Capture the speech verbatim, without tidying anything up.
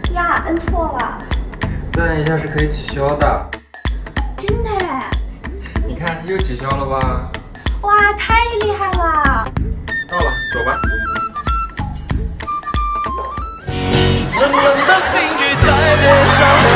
呀，摁错了。 再摁一下是可以取消的。 真的哎？ 你看又取消了吧？ 哇，太厉害了！ 到了，走吧。 冷冷的冰雨在脸上。